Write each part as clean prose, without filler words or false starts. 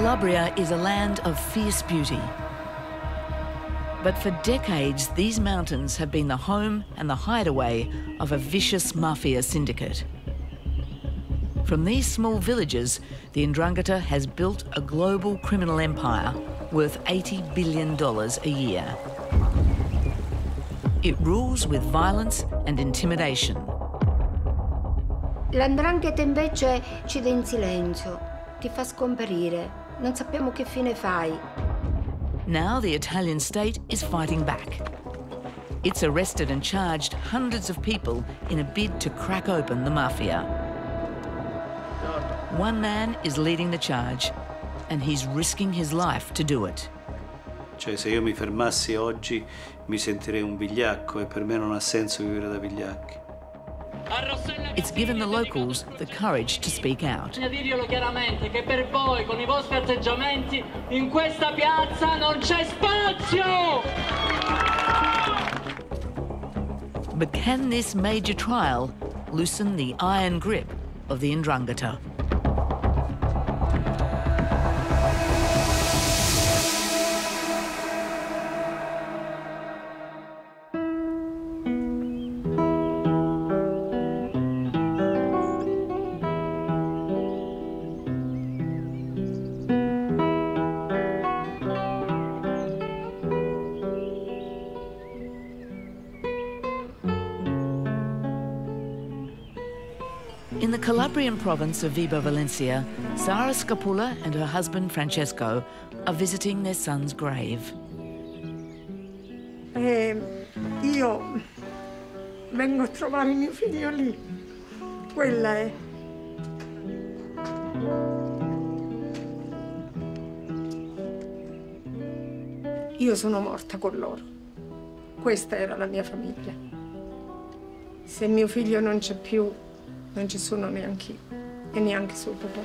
Calabria is a land of fierce beauty. But for decades, these mountains have been the home and the hideaway of a vicious mafia syndicate. From these small villages, the 'Ndrangheta has built a global criminal empire worth $80 billion a year. It rules with violence and intimidation. L''Ndrangheta invece uccide in silenzio, ti fa scomparire, non sappiamo che fine fai. Now the Italian state is fighting back. It's arrested and charged hundreds of people in a bid to crack open the mafia. One man is leading the charge, and he's risking his life to do it. Cioè, se io mi fermassi oggi mi sentirei un vigliacco e per me non ha senso vivere da vigliacchi. It's given the locals the courage to speak out. Bisogna dirglielo chiaramente che per voi, con i vostri atteggiamenti, in questa piazza non c'è spazio! But can this major trial loosen the iron grip of the 'Ndrangheta? In the Calabrian province of Vibo Valentia, Sara Scapula and her husband Francesco are visiting their son's grave. Io vengo a trovare mio figlio lì. Quella è. Io sono morta con loro. Questa era la mia famiglia. Se mio figlio non c'è più, non ci sono neanche io e neanche suo papà.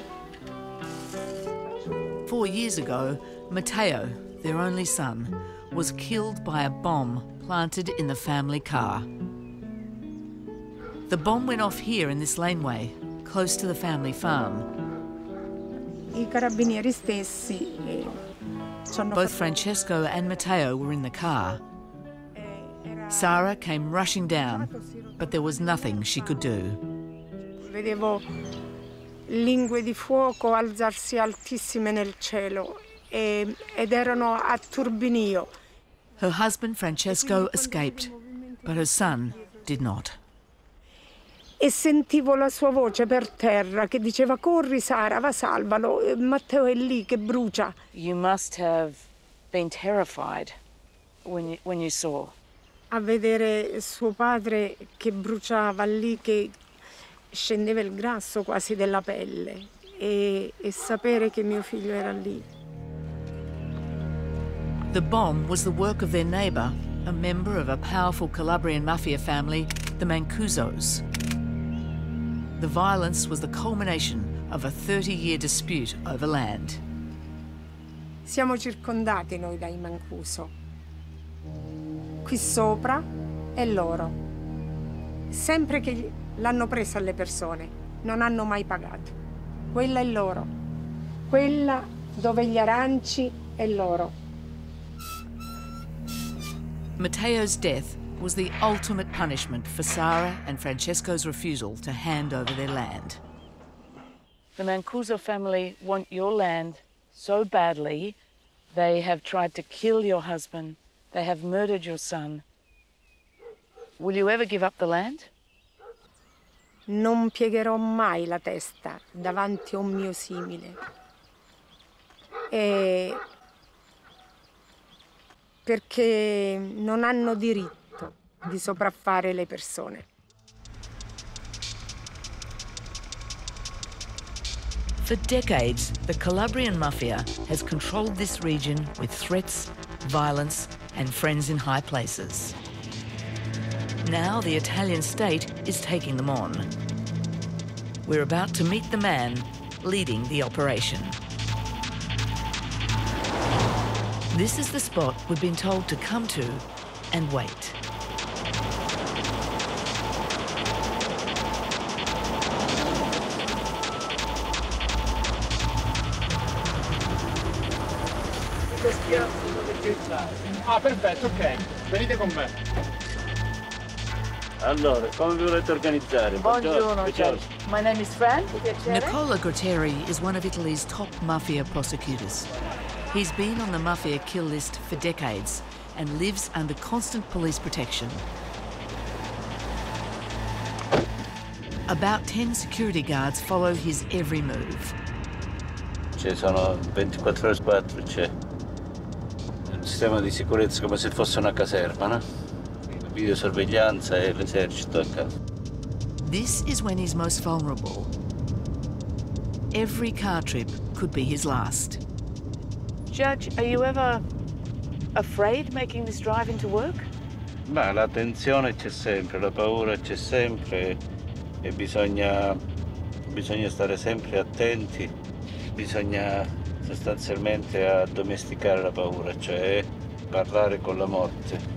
4 years ago, Matteo, their only son, was killed by a bomb planted in the family car. The bomb went off here in this laneway, close to the family farm. I carabinieri stessi Both Francesco and Matteo were in the car. Sara came rushing down, but there was nothing she could do. Vedevo lingue di fuoco alzarsi altissime nel cielo ed erano a turbinio. Her husband Francesco escaped, but her son did not. E sentivo la sua voce per terra che diceva: corri Sara, va, salvalo, Matteo è lì che brucia. You must have been terrified when you saw. A vedere suo padre che bruciava lì, che scendeva il grasso quasi della pelle e sapere che mio figlio era lì. The bomb was the work of their neighbour, a member of a powerful Calabrian mafia family, the Mancuzos. The violence was the culmination of a 30-year dispute over land. Siamo circondati noi dai Mancuso. Qui sopra è loro. Sempre che l'hanno presa alle persone, non hanno mai pagato. Quella è loro. Quella dove gli aranci è loro. Matteo's death was the ultimate punishment for Sara and Francesco's refusal to hand over their land. The Mancuso family want your land so badly. They have tried to kill your husband. They have murdered your son. Will you ever give up the land? Non piegherò mai la testa davanti a un mio simile. Perché non hanno diritto di sopraffare le persone. For decades, the Calabrian mafia has controlled this region with threats, violence, and friends in high places. Now the Italian state is taking them on. We're about to meet the man leading the operation. This is the spot we've been told to come to and wait. Ah, perfetto, ok. Venite con me. Allora, come vi volete organizzare? Buongiorno, Ciao. Judge. My name is Fran. Nicola Gratteri is one of Italy's top mafia prosecutors. He's been on the mafia kill list for decades and lives under constant police protection. About 10 security guards follow his every move. Ci sono 24 ore su 4, c'è un sistema di sicurezza come se fosse una caserma, no? Videosorveglianza e l'esercito a casa. This is when he's most vulnerable. Every car trip could be his last. Judge, are you ever afraid making this drive into work? Ma la tensione c'è sempre, la paura c'è sempre e bisogna stare sempre attenti, bisogna sostanzialmente addomesticare la paura, cioè parlare con la morte.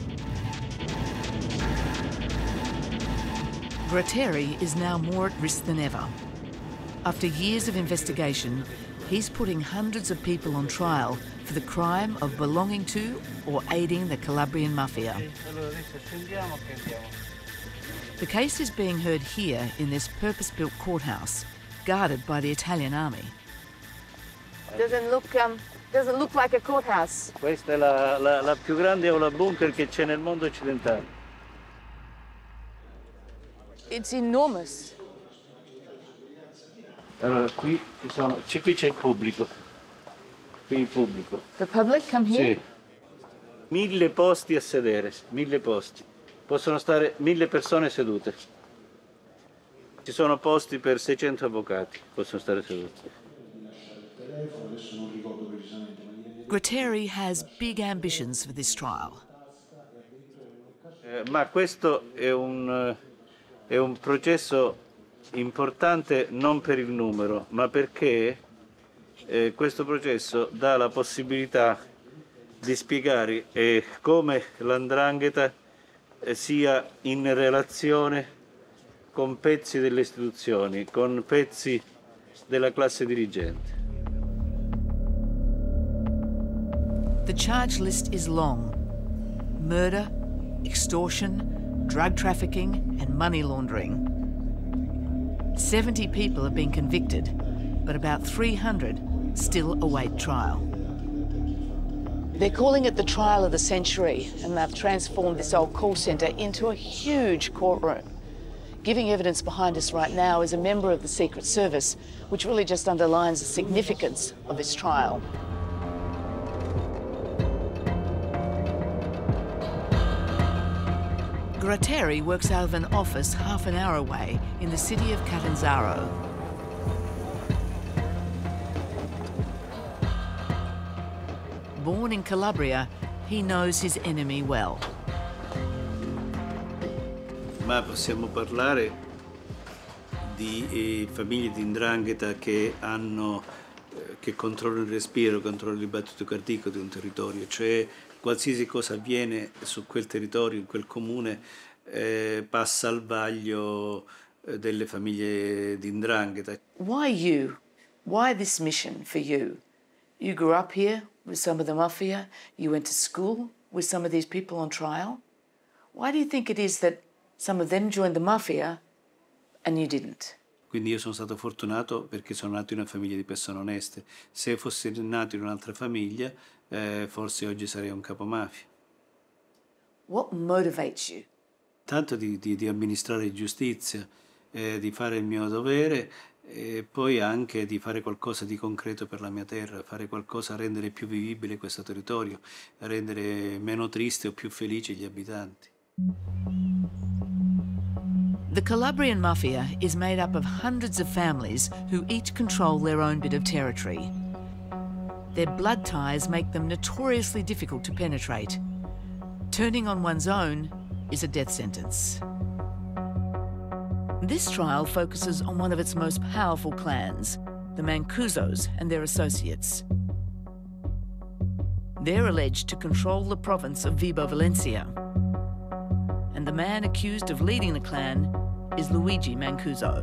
Gratteri is now more at risk than ever. After years of investigation, he's putting hundreds of people on trial for the crime of belonging to or aiding the Calabrian mafia. The case is being heard here in this purpose-built courthouse, guarded by the Italian army. Doesn't look like a courthouse. Questa è la più grande aula bunker che c'è nel mondo occidentale. It's enormous. Allora, qui c'è il pubblico. Qui il pubblico. The public come here? Sì. 1000 posti a sedere, 1000 posti. Possono stare 1000 persone sedute. Ci sono posti per 600 avvocati, possono stare seduti. Gratteri has big ambitions for this trial. Ma questo è un processo importante non per il numero, ma perché questo processo dà la possibilità di spiegare come l''ndrangheta sia in relazione con pezzi delle istituzioni, con pezzi della classe dirigente. The charge list is long. Murder, extortion, drug trafficking and money laundering. 70 people have been convicted, but about 300 still await trial. They're calling it the trial of the century, and they've transformed this old call centre into a huge courtroom. Giving evidence behind us right now is a member of the Secret Service, which really just underlines the significance of this trial. Gratteri works out of an office half an hour away in the city of Catanzaro. Born in Calabria, he knows his enemy well. Ma possiamo parlare di famiglie di 'ndrangheta che controllano il respiro, controllano il battito cardiaco di un territorio, cioè qualsiasi cosa avviene su quel territorio, in quel comune, passa al vaglio delle famiglie di 'ndrangheta. Why you? Why this mission for you? You grew up here with some of the mafia. You went to school with some of these people on trial. Why do you think it is that some of them joined the mafia and you didn't? Quindi io sono stato fortunato perché sono nato in una famiglia di persone oneste. Se fossi nato in un'altra famiglia, forse oggi sarei un capomafia. What motivates you? Tanto di amministrare giustizia, di fare il mio dovere e poi anche di fare qualcosa di concreto per la mia terra, fare qualcosa a rendere più vivibile questo territorio, a rendere meno triste o più felici gli abitanti. The Calabrian mafia is made up of hundreds of families who each control their own bit of territory. Their blood ties make them notoriously difficult to penetrate. Turning on one's own is a death sentence. This trial focuses on one of its most powerful clans, the Mancuzos and their associates. They're alleged to control the province of Vibo Valentia. And the man accused of leading the clan is Luigi Mancuso.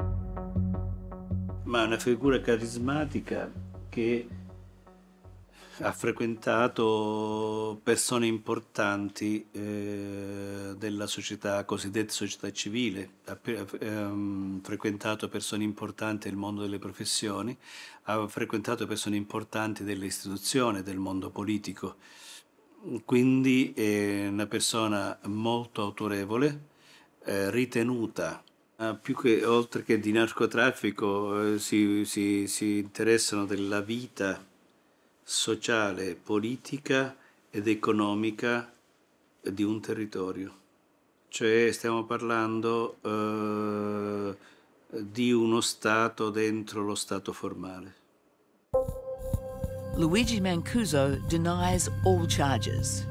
Ma una figura carismatica che ha frequentato persone importanti della società, cosiddetta società civile, ha frequentato persone importanti del mondo delle professioni, ha frequentato persone importanti delle istituzioni, del mondo politico. Quindi è una persona molto autorevole, ritenuta. Più che oltre che di narcotraffico si interessano della vita sociale, politica ed economica di un territorio. Cioè stiamo parlando di uno Stato dentro lo Stato formale. Luigi Mancuso denies all charges.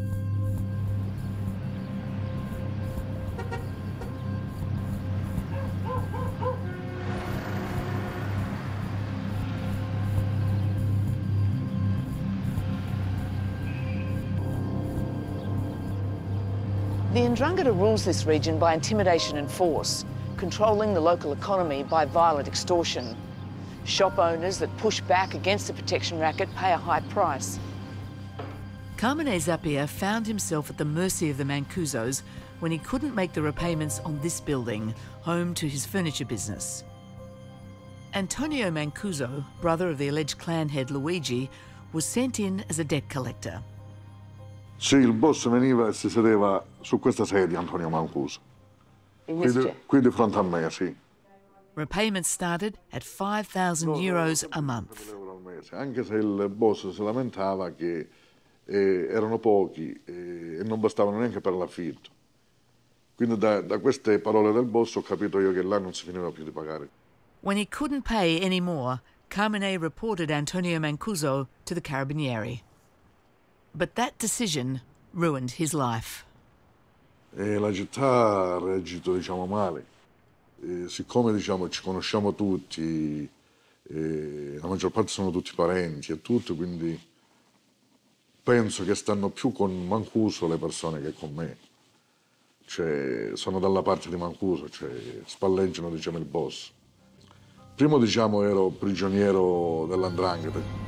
The 'Ndrangheta rules this region by intimidation and force, controlling the local economy by violent extortion. Shop owners that push back against the protection racket pay a high price. Carmine Zappia found himself at the mercy of the Mancusos when he couldn't make the repayments on this building, home to his furniture business. Antonio Mancuso, brother of the alleged clan head Luigi, was sent in as a debt collector. Sì, il boss veniva e si sedeva su questa sedia, Antonio Mancuso. Qui di fronte a me, sì. Repayments started at €5,000 a month. Anche se il boss si lamentava che erano pochi e non bastavano neanche per l'affitto. Quindi da queste parole del boss ho capito io che là non si finiva più di pagare. When he couldn't pay any more, Carmine reported Antonio Mancuso to the Carabinieri. But that decision ruined his life. La città ha reagito, diciamo, male. Siccome, diciamo, ci conosciamo tutti, la maggior parte sono tutti parenti e tutto, quindi penso che stanno più con Mancuso le persone che con me. Cioè, sono dalla parte di Mancuso, cioè spalleggiano, diciamo, il boss. Prima, diciamo, ero prigioniero dell''Ndrangheta.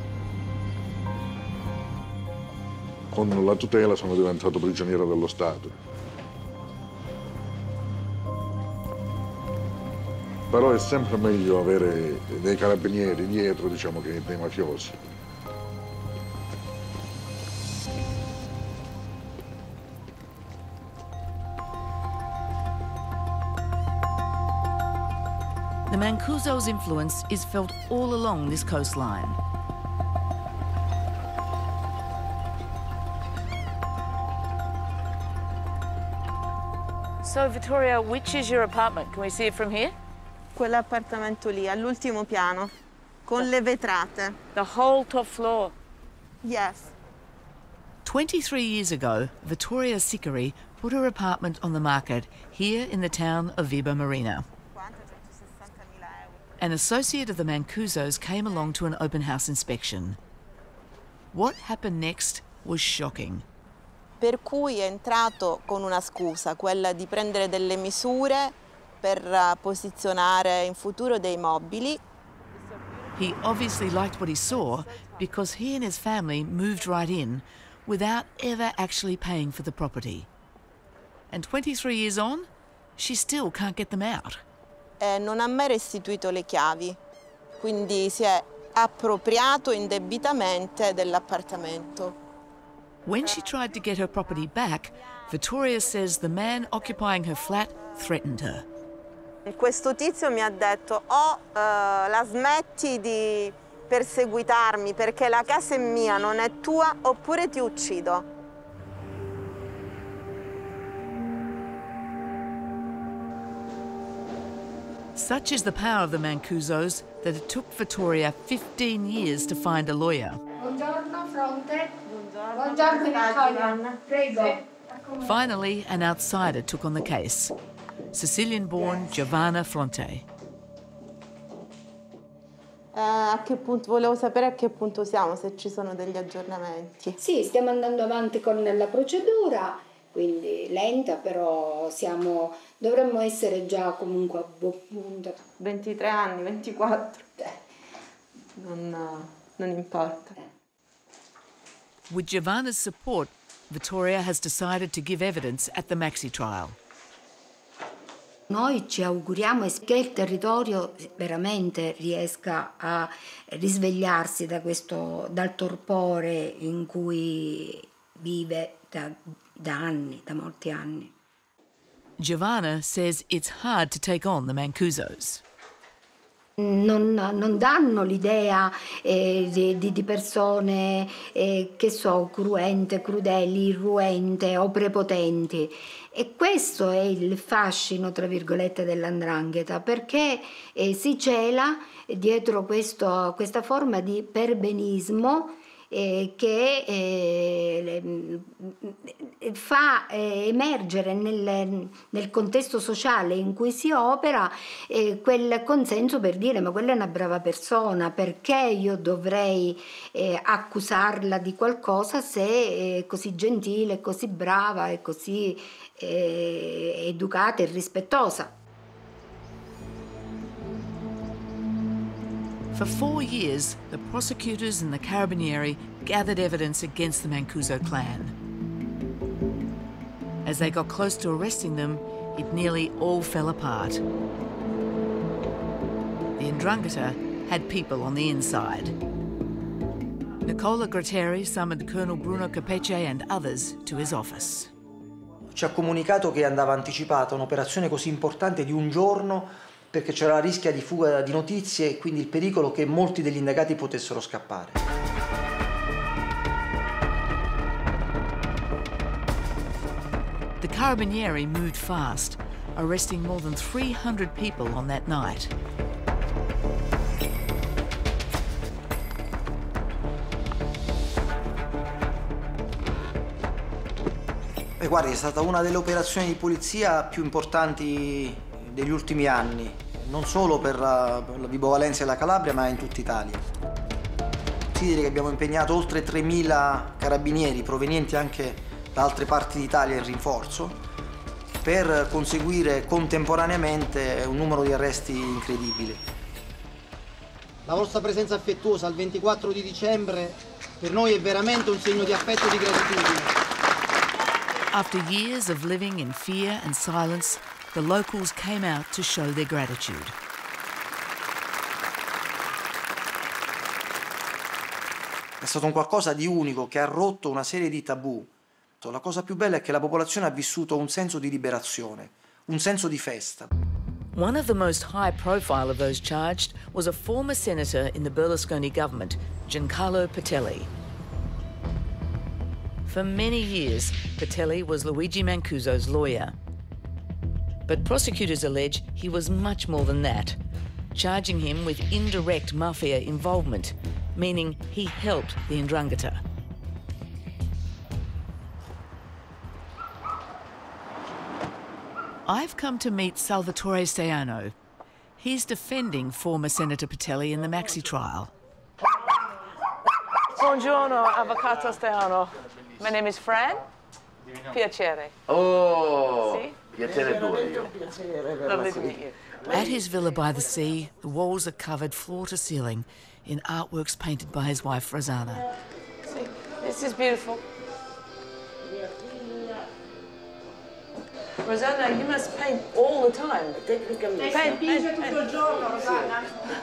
Con la tutela sono diventato prigioniero dello Stato. Però è sempre meglio avere dei carabinieri dietro, diciamo, che dei mafiosi. The Mancuso's influence is felt all along this coastline. So, Vittoria, which is your apartment? Can we see it from here? Quell'appartamento lì, all'ultimo piano, con le vetrate. The whole top floor? Yes. 23 years ago, Vittoria Sicari put her apartment on the market here in the town of Vibo Marina. An associate of the Mancusos came along to an open house inspection. What happened next was shocking. Per cui è entrato con una scusa, quella di prendere delle misure per posizionare in futuro dei mobili. He obviously liked what he saw because he and his family moved right in without ever actually paying for the property. And 23 years on, she still can't get them out. Non ha mai restituito le chiavi, quindi si è appropriato indebitamente dell'appartamento. When she tried to get her property back, Vittoria says the man occupying her flat threatened her. Questo tizio mi ha detto: la smetti di perseguitarmi perché la casa è mia, non è tua, oppure ti uccido. Such is the power of the Mancusos that it took Vittoria 15 years to find a lawyer. Buongiorno, Fronte. Buongiorno, Italian. Prego. Finally, an outsider took on the case. Sicilian-born Giovanna Fronte. A che punto, volevo sapere a che punto siamo, se ci sono degli aggiornamenti. Sì, stiamo andando avanti con la procedura, quindi lenta, però dovremmo essere già comunque a buon punto. 23 anni, 24. Non importa. With Giovanna's support, Vittoria has decided to give evidence at the Maxi trial. Noi ci auguriamo che il territorio veramente riesca a risvegliarsi dal torpore in cui vive da anni, da molti anni. Giovanna says it's hard to take on the Mancusos. Non danno l'idea di persone, che so, cruente, crudeli, irruente o prepotenti. E questo è il fascino, tra virgolette, dell''ndrangheta, perché si cela dietro questa forma di perbenismo che fa emergere nel contesto sociale in cui si opera quel consenso per dire: ma quella è una brava persona, perché io dovrei accusarla di qualcosa se è così gentile, così brava e così educata e rispettosa. For 4 years, the prosecutors and the Carabinieri gathered evidence against the Mancuso clan. As they got close to arresting them, it nearly all fell apart. The 'ndrangheta had people on the inside. Nicola Gratteri summoned Colonel Bruno Capece and others to his office. Ci ha comunicato che andava anticipata un'operazione così importante di un giorno perché c'era la rischia di fuga di notizie e quindi il pericolo che molti degli indagati potessero scappare. The Carabinieri moved fast, arresting more than 300 people on that night. Guardi, è stata una delle operazioni di polizia più importanti degli ultimi anni, non solo per la Vibo Valentia e la Calabria, ma in tutta Italia. Consideri che abbiamo impegnato oltre 3.000 carabinieri provenienti anche da altre parti d'Italia in rinforzo per conseguire contemporaneamente un numero di arresti incredibile. La vostra presenza affettuosa il 24 di dicembre per noi è veramente un segno di affetto e di gratitudine. After years of living in fear and silence, the locals came out to show their gratitude. È stato un qualcosa di unico che ha rotto una serie di tabù. La cosa più bella è che la popolazione ha vissuto un senso di liberazione, un senso di festa. One of the most high profile of those charged was a former senator in the Berlusconi government, Giancarlo Pitelli. For many years, Pitelli was Luigi Mancuso's lawyer. But prosecutors allege he was much more than that, charging him with indirect mafia involvement, meaning he helped the 'ndrangheta. I've come to meet Salvatore Staiano. He's defending former Senator Pitelli in the Maxi trial. Buongiorno, Avvocato Staiano. My name is Fran. Piacere. Oh, Sì? piacere tuo. Lovely to meet you. At his villa by the sea, the walls are covered floor to ceiling in artworks painted by his wife, Rosanna. See, this is beautiful. Rosanna, you must paint all the time. Paint tutto il giorno, Rosanna.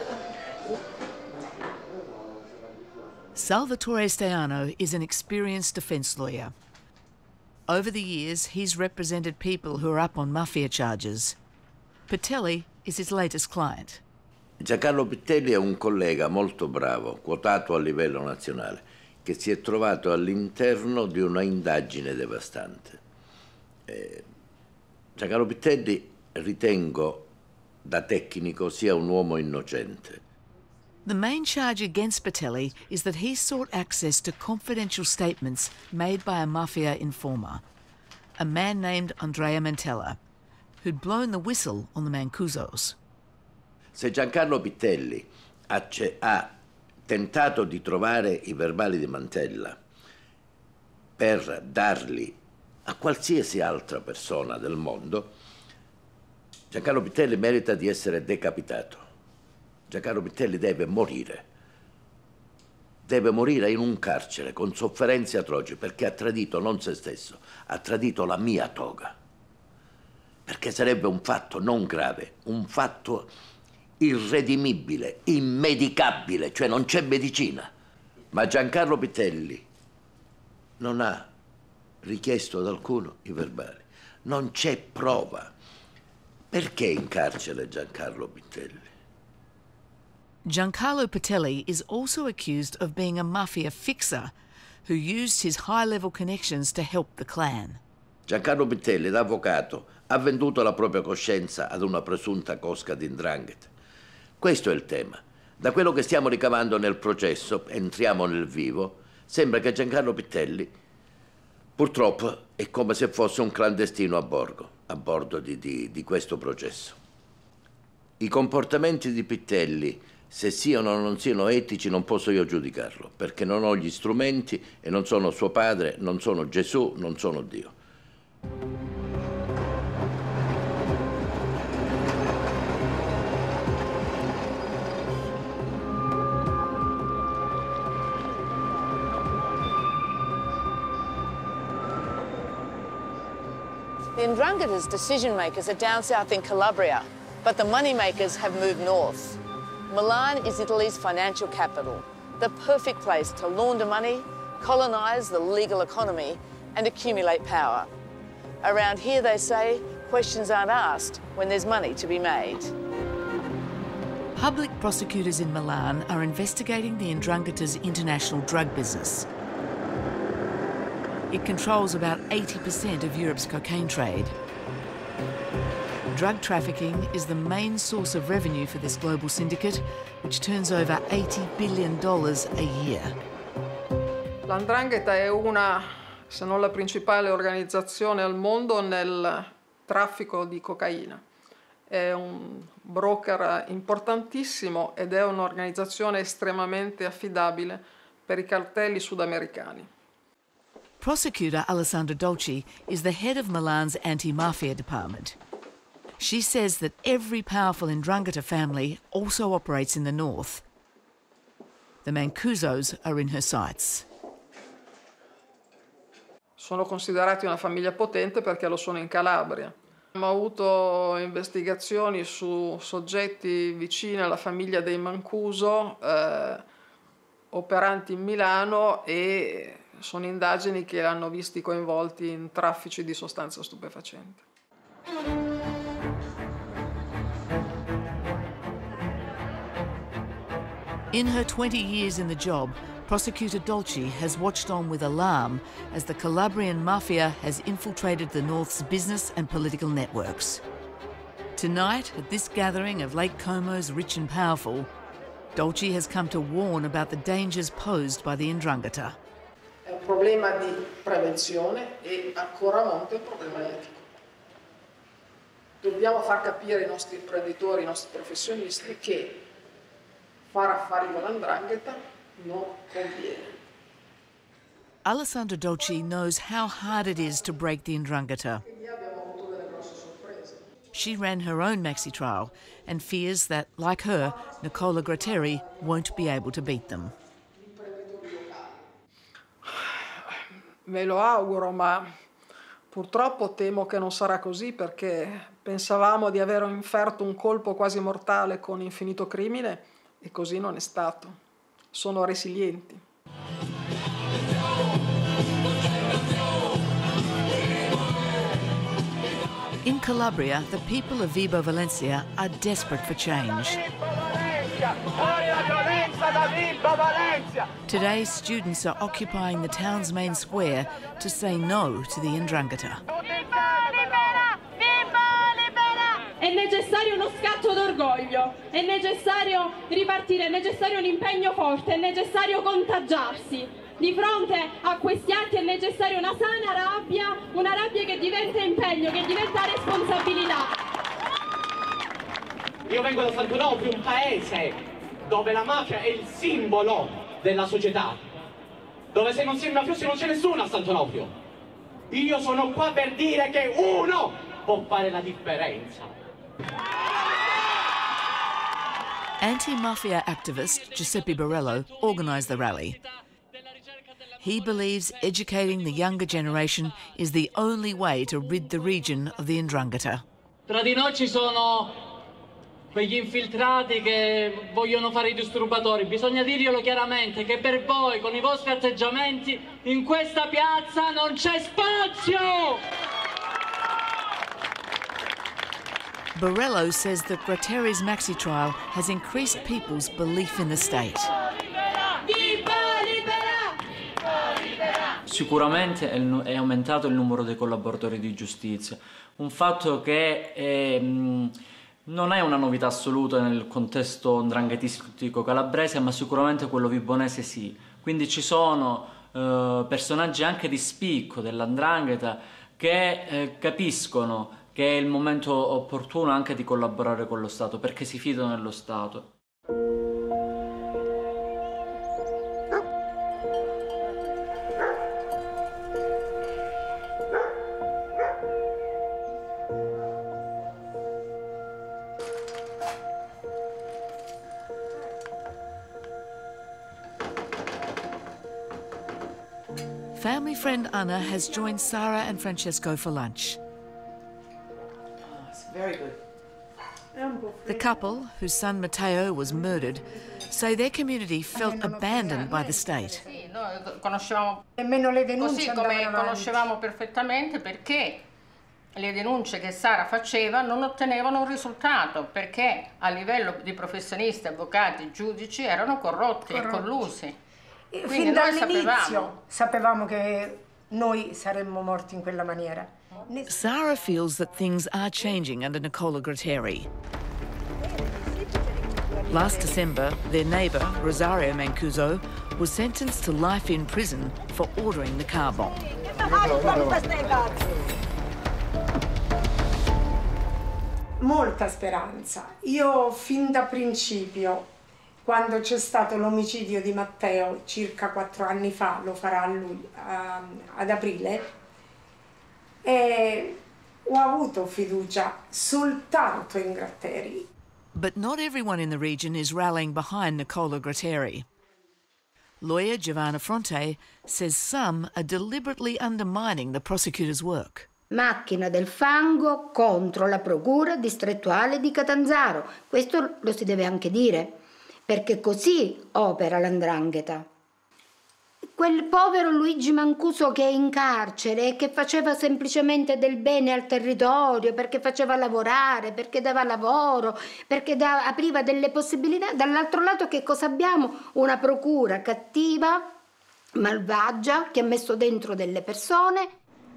Salvatore Staiano is an experienced defence lawyer. Over the years, he's represented people who are up on mafia charges. Pitelli is his latest client. Giancarlo Pitelli è un collega molto bravo, quotato a livello nazionale, che si è trovato all'interno di una indagine devastante. Giancarlo Pitelli, ritengo, da tecnico, sia un uomo innocente. The main charge against Pitelli is that he sought access to confidential statements made by a mafia informer, a man named Andrea Mantella, who'd blown the whistle on the Mancusos. Se Giancarlo Pitelli ha tentato di trovare i verbali di Mantella per darli a qualsiasi altra persona del mondo, Giancarlo Pitelli merita di essere decapitato. Giancarlo Pitelli deve morire. deve morire in un carcere con sofferenze atroci perché ha tradito non se stesso, ha tradito la mia toga. Perché sarebbe un fatto non grave, un fatto irredimibile, immedicabile, cioè non c'è medicina. Ma Giancarlo Pitelli non ha richiesto ad alcuno i verbali, non c'è prova. Perché in carcere Giancarlo Pitelli? Giancarlo Pitelli is also accused of being a mafia fixer who used his high-level connections to help the clan. Giancarlo Pitelli, da avvocato, ha venduto la propria coscienza ad una presunta cosca di 'ndrangheta. Questo è il tema. Da quello che stiamo ricavando nel processo, entriamo nel vivo, sembra che Giancarlo Pitelli, purtroppo, è come se fosse un clandestino a bordo di questo processo. I comportamenti di Pitelli, se siano o non siano etici, non posso io giudicarlo, perché non ho gli strumenti e non sono suo padre, non sono Gesù, non sono Dio. The 'Ndrangheta's decision makers are down south in Calabria, but the money makers have moved north. Milan is Italy's financial capital, the perfect place to launder money, colonise the legal economy and accumulate power. Around here, they say, questions aren't asked when there's money to be made. Public prosecutors in Milan are investigating the 'Ndrangheta's international drug business. It controls about 80% of Europe's cocaine trade. Drug trafficking is the main source of revenue for this global syndicate, which turns over $80 billion a year. La 'Ndrangheta è una, se non la principale organizzazione al mondo nel traffico di cocaina. È un broker importantissimo ed è un'organizzazione estremamente affidabile per i cartelli sudamericani. Prosecutor Alessandra Dolci is the head of Milan's anti-mafia department. She says that every powerful 'Ndrangheta family also operates in the north. The Mancusos are in her sights. Sono considerati una famiglia potente perché lo sono in Calabria. Abbiamo avuto investigazioni su soggetti vicini alla famiglia dei Mancuso, operanti in Milano, e sono indagini che hanno visti coinvolti in traffici di sostanze stupefacenti. In her 20 years in the job, Prosecutor Dolci has watched on with alarm as the Calabrian mafia has infiltrated the North's business and political networks. Tonight, at this gathering of Lake Como's rich and powerful, Dolci has come to warn about the dangers posed by the 'Ndrangheta. È un problema di prevenzione e ancora a monte un problema etico. Dobbiamo far capire ai nostri imprenditori, ai nostri professionisti che fare affari con la 'Ndrangheta non conviene. Alessandra Dolci knows how hard it is to break the 'Ndrangheta. She ran her own maxi trial and fears that, like her, Nicola Gratteri won't be able to beat them. Me lo auguro, ma purtroppo temo che non sarà così, perché pensavamo di aver inferto un colpo quasi mortale con Infinito Crimine e così non è stato. Sono resilienti. In Calabria, the people of Vibo Valentia are desperate for change. Today, students are occupying the town's main square to say no to the 'Ndrangheta. È necessario uno scatto d'orgoglio, è necessario ripartire, è necessario un impegno forte, è necessario contagiarsi. Di fronte a questi atti è necessaria una sana rabbia, una rabbia che diventa impegno, che diventa responsabilità. Io vengo da Sant'Onofrio, un paese dove la mafia è il simbolo della società, dove se non sei mafioso non c'è nessuno a Sant'Onofrio. Io sono qua per dire che uno può fare la differenza. Anti-mafia activist Giuseppe Borrello organised the rally. He believes educating the younger generation is the only way to rid the region of the 'Ndrangheta. Tra di noi ci sono quegli infiltrati che vogliono fare i disturbatori. Bisogna dirglielo chiaramente che per voi, con i vostri atteggiamenti, in questa piazza non c'è spazio! Borrello says that Gratteri's maxi trial has increased people's belief in the state. Sicuramente è aumentato il numero dei collaboratori di giustizia, un fatto che non è una novità assoluta nel contesto 'ndranghetistico calabrese, ma sicuramente quello vibonese sì. Quindi ci sono personaggi anche di spicco della 'ndrangheta che capiscono che è il momento opportuno anche di collaborare con lo Stato, perché si fidano dello Stato. Family friend Anna has joined Sara and Francesco for lunch. Oh, it's very good. The couple, whose son Matteo was murdered, say their community felt abandoned by the state. Sì, noi conoscevamo nemmeno le denunce, così come conoscevamo perfettamente perché le denunce che Sara faceva non ottenevano un risultato, perché a livello di professionisti, avvocati, giudici erano corrotti. E collusi. Quindi fin dall'inizio sapevamo che noi saremmo morti in quella maniera. Sara feels that things are changing under Nicola Gratteri. Last December, their neighbour, Rosario Mancuso, was sentenced to life in prison for ordering the car bomb. Molta speranza. Io fin da principio, quando c'è stato l'omicidio di Matteo circa 4 anni fa, lo farà lui ad aprile, ho avuto fiducia soltanto in Gratteri. But not everyone in the region is rallying behind Nicola Gratteri. Lawyer Giovanna Fronte says some are deliberately undermining the prosecutor's work. Macchina del fango contro la procura distrettuale di Catanzaro. Questo lo si deve anche dire, perché così opera l''Ndrangheta. Quel povero Luigi Mancuso che è in carcere e che faceva semplicemente del bene al territorio, perché faceva lavorare, perché dava lavoro, perché apriva delle possibilità. Dall'altro lato che cosa abbiamo? Una procura cattiva, malvagia, che ha messo dentro delle persone.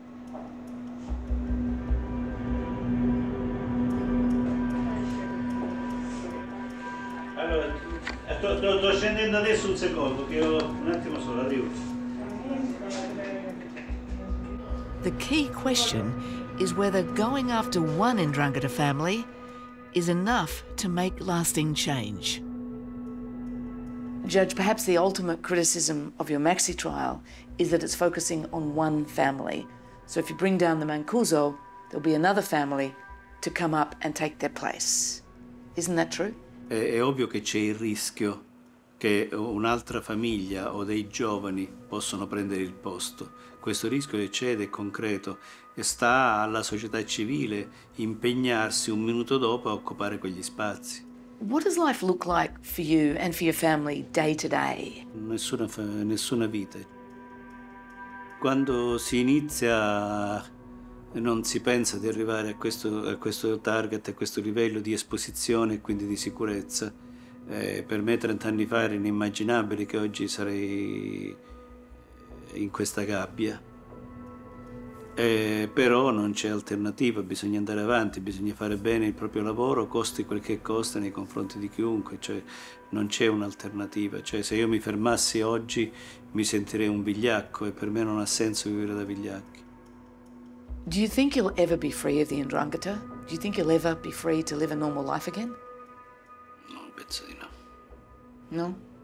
Allora, sto scendendo adesso un secondo, che ho un attimo solo, arrivo. The key question is whether going after one 'Ndrangheta family is enough to make lasting change. Judge, perhaps the ultimate criticism of your Maxi trial is that it's focusing on one family. So if you bring down the Mancuso, there'll be another family to come up and take their place. Isn't that true? È ovvio che c'è il rischio che un'altra famiglia o dei giovani possano prendere il posto. Questo rischio c'è ed è concreto e sta alla società civile impegnarsi un minuto dopo a occupare quegli spazi. What does life look like for you and for your family day to day? Nessuna vita. Quando si inizia non si pensa di arrivare a questo target, a questo livello di esposizione e quindi di sicurezza. Per me 30 anni fa era inimmaginabile che oggi sarei in questa gabbia. Però non c'è alternativa, bisogna andare avanti, bisogna fare bene il proprio lavoro, costi quel che costa nei confronti di chiunque, cioè non c'è un'alternativa. Cioè, se io mi fermassi oggi mi sentirei un vigliacco e per me non ha senso vivere da vigliacchi. Do you think you'll ever be free of the 'Ndrangheta? Do you think you'll ever be free to live a normal life again? No, penso di no. No?